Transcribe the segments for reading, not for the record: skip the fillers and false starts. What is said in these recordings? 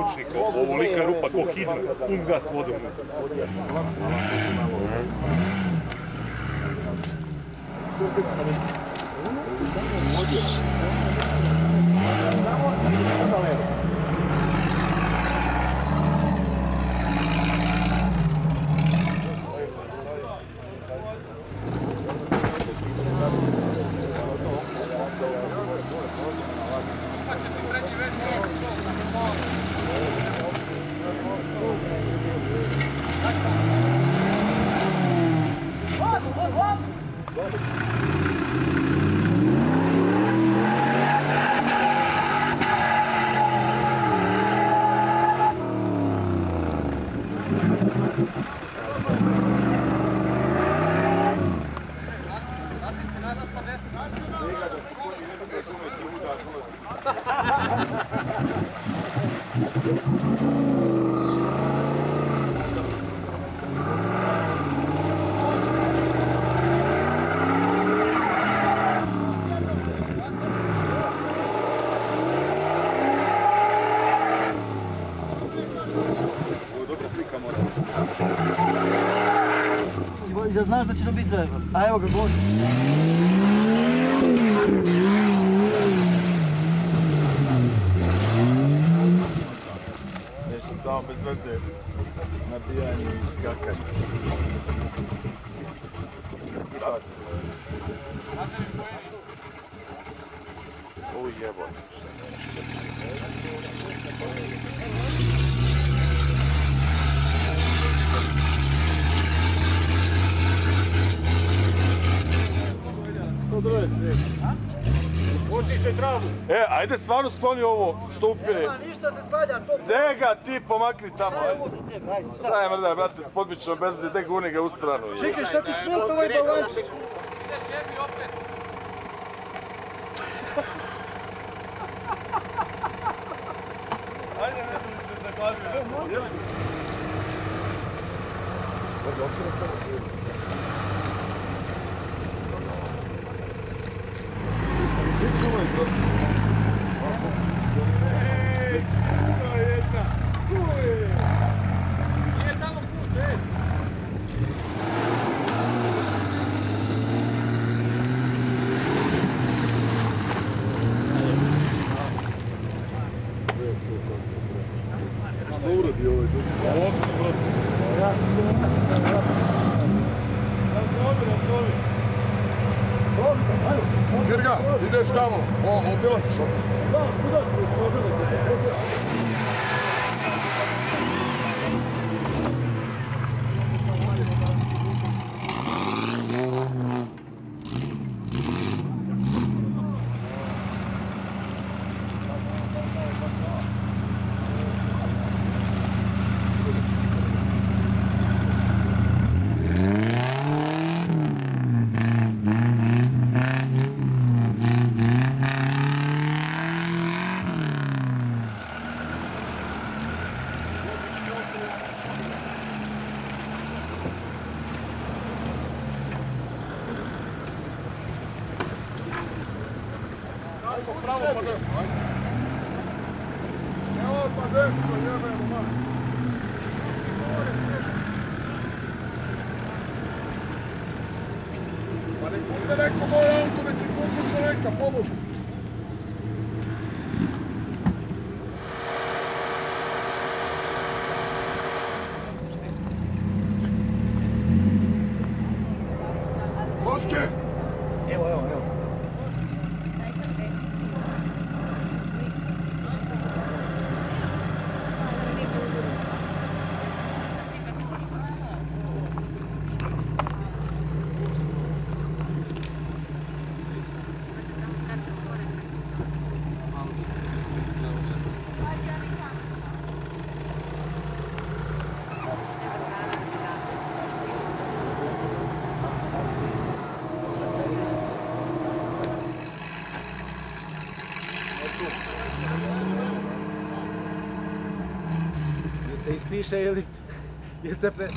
ručnika, ovolika rupa ko hidra, gas vodom. I da znaš da će nam biti zajeban. A evo ga, god. Nešto samo bez veze nabijanje i skakanje. Uj, jebo. Poštiše travu. Ajde stvarno skloni ovo što upire. Nema ništa se sklanja, to... Gde ga ti pomakni tamo, Daj ovo za tebe, ajde, šta? Daj mrdaj, brate, s podmičnom berzi, gde guni ga u stranu. Čekaj, šta ti smeta ovaj balančić? Ideš jebi opet. Ajde, ne bi se zaglavio. Nije tamo put, ej. Što uradi ovaj ljudi? Virga, ideš tamo, obilaziš ovdje. Da, kuda ću pogledati se? Pravo pa desno, ajde. Evo pa desno, jebeno, man. Pa nek bude neko moj auto, nek ih odluče neka, pomogu. Boške! Evo. Je se ispiše ili je se pre...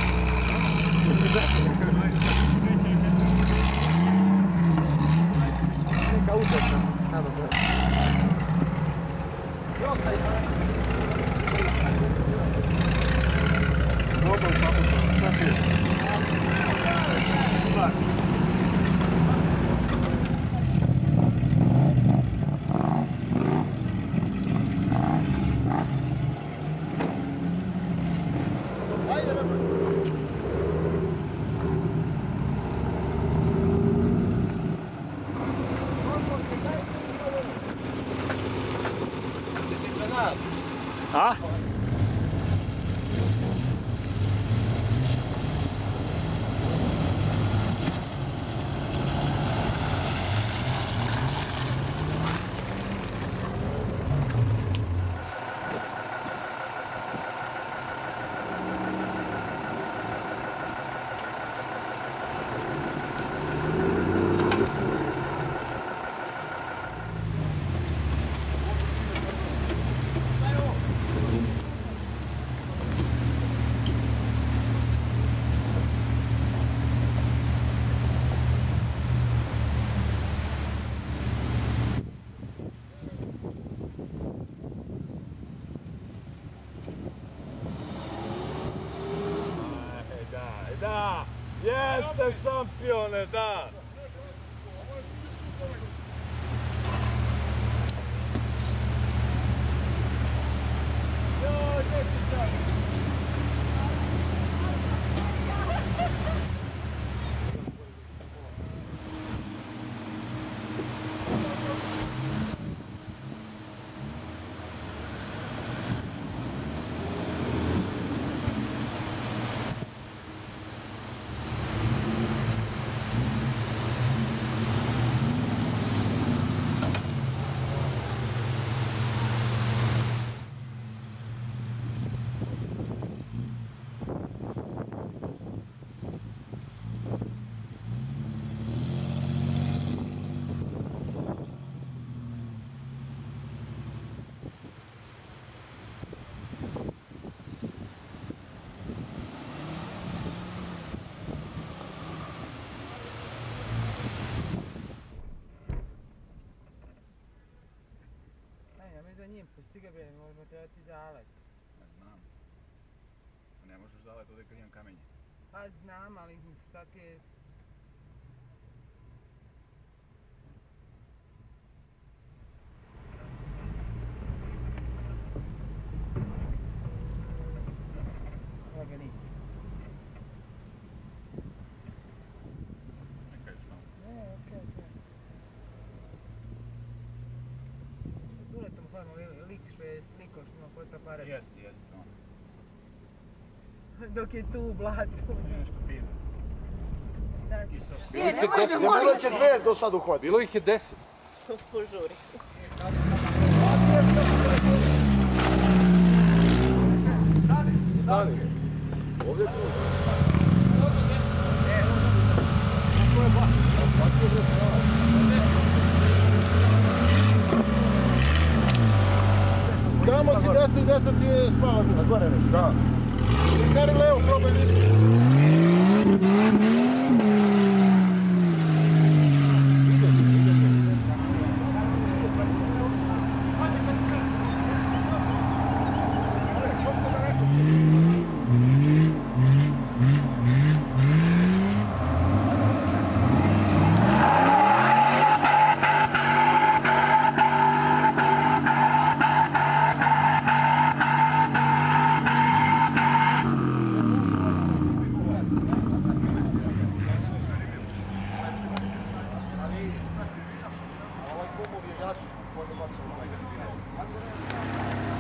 Neka uteča. nas. A? Da, jeste šampione, da! Za njim, pusti ga bre, možemo trebati zalet. Ne znam. Ne možeš zalet ovdje kad imam kamenje. Pa znam, ali svake... Laganica. Neka još malo. Ne, okej. Tuletom hladno lik što je slikao što ima fotoaparat. Jeste, on. Dok je tu u blatu. Nešto pive. Ne morat će dve do sad uhvatiti. Bilo ih je 10. Požuri. Stani. Ovdje je tu. Tamo si desno ti je spala na gore. Da. Kari levo, probaj vidjeti. Ovaj kumov je jači,